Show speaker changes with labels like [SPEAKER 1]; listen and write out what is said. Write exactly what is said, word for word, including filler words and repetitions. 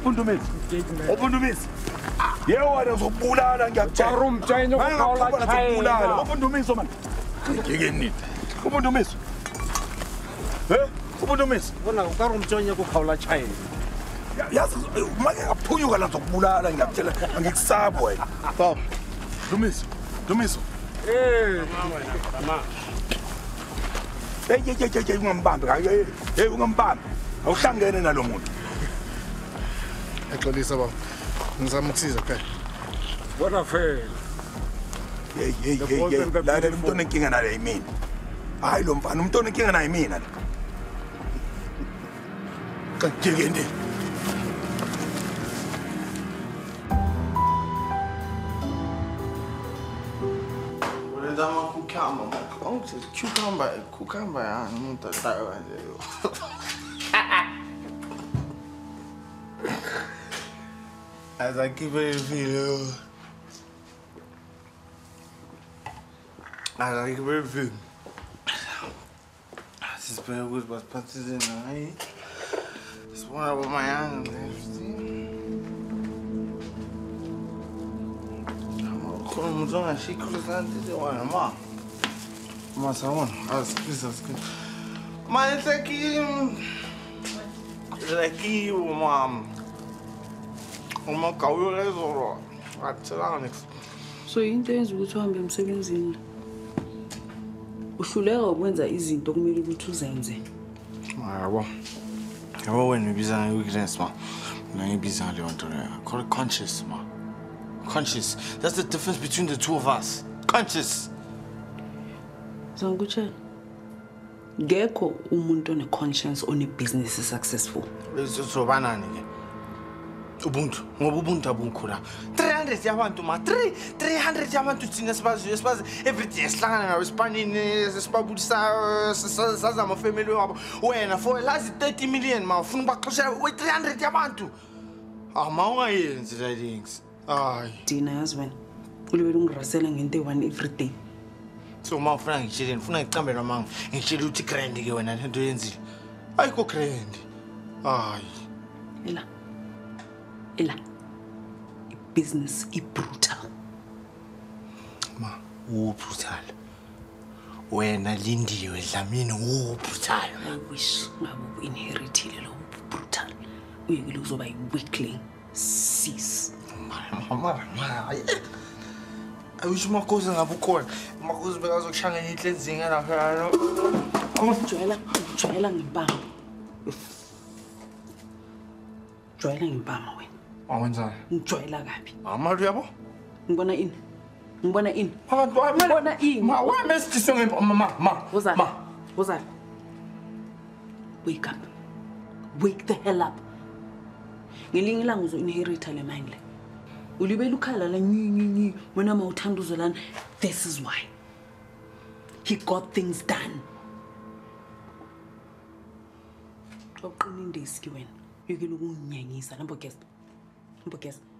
[SPEAKER 1] Ubundumisi. Ubundumisi. Yebo wena uzokubulala ngiyakutshela.
[SPEAKER 2] Barum tshayini ukukhawula
[SPEAKER 1] chayela. Ubundumisi man. Ngeke nini. Ubundumisi. Eh? Ubundumisi.
[SPEAKER 2] Bona ukarum tshayini ukukhawula chayela.
[SPEAKER 1] Yazi make ngaphunyuka la zokubulala ngiyakutshela angikusaba wena. Baba. Dumisi. Dumisi.
[SPEAKER 2] Eh, mama.
[SPEAKER 1] Hey hey hey hey ungambambi hayi hey ungambambi awuhlangene nalomuntu
[SPEAKER 3] Exolisa baba ngizama ukusiza phela
[SPEAKER 2] Bona phela
[SPEAKER 1] Hey hey hey hey la la umuntu onenkinga naye yimina hayi lo mfana umuntu onenkinga naye yimina la Kajekende
[SPEAKER 4] Dama cucumber, oh, cucumber, cucumber, ah, não tá tá. As I keep it feel, as I keep it feel. This is very good, but parties in the It's one of my hands. Como zona chique cruzante de uma má. Mas aonde? As coisas que. Mas esse aqui. Esse aqui uma. Uma caulho resoro. Atsela next.
[SPEAKER 5] So into yenza ukuthi uhambe emsebenzini. Uhluleka ukwenza izinto kumele ukuthi uzenze.
[SPEAKER 4] Yabo. Yabo wena ubiza ngeweakness ma. Mina ngibiza le nto leyo. Call conscious ma. Conscious. That's the difference between the two of us. Conscious.
[SPEAKER 5] Zangutshela. Ngekho umuntu one conscience one business successful.
[SPEAKER 4] So banani ke. Ubuntu. Ngoba ubuntu abunkhula. three hundred yabantu ma. three hundred yabantu thina sibazi sibazi everyday sihlangana nawe Spanini sibabulisa saza ama family wabo. Wena for lazi thirty million ma ufuna ukubaxoshela we three hundred yabantu. Ah ma ungayenzi le things. Ay.
[SPEAKER 5] Dina yazi wena. Ulibele ungirasela ngento one every day.
[SPEAKER 4] So ma ufuna ngitshele ufuna ngicambe nomanga ngitshele uthi grand ke wena lento yenzile. Ayikho grand. Ay.
[SPEAKER 5] Ela. Ela. Business is brutal.
[SPEAKER 4] Ma, u brutal. Wena Lindiwe Dlamini u brutal.
[SPEAKER 5] I wish ngabe inheritile lo brutal. Uyekile uzoba weakling. Sis.
[SPEAKER 4] Mama, mama. I wish my cousin ngabe ukhona. My cousin bekazokushanga inhlenzinga lapha.
[SPEAKER 5] Awujwayela, ujwayela ngibamba. Ujwayela ngibamba wena.
[SPEAKER 4] Awenzani?
[SPEAKER 5] Ngijwayela kabi.
[SPEAKER 4] Mama uyabo?
[SPEAKER 5] Ngibona ini? Ngibona ini?
[SPEAKER 4] Abantu
[SPEAKER 5] ngibona ini?
[SPEAKER 4] Ma, why message ngempha mama, ma.
[SPEAKER 5] Wozala.
[SPEAKER 4] Ma.
[SPEAKER 5] Wozala. Wake up. Wake the hell up. Ngelinye ilanga uzo inherit le mine le. Ulibela ukhala la nyi nyi nyi wena mawuthanda uzolana. This is why. He got things done. Oqina indiski wena. Yekile ukunginyanyisa nambo guest. Nambo guest.